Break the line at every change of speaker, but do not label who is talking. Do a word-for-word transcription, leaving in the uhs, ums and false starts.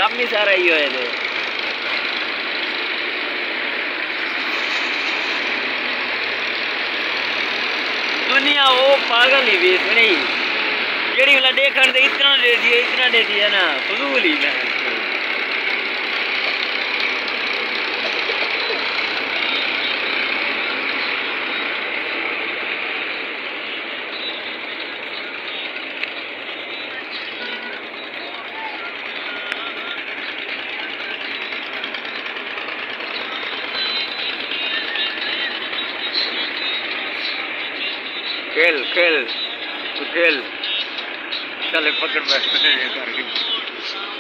काम ही सारा ही है दे दुनिया वो पागल ही बेस नहीं जेड़ी वाला देखण दे इतना दे दिए इतना दे दिया ना फजूल ही मैं खेल खेल तू खेल चले पकड़ बैठ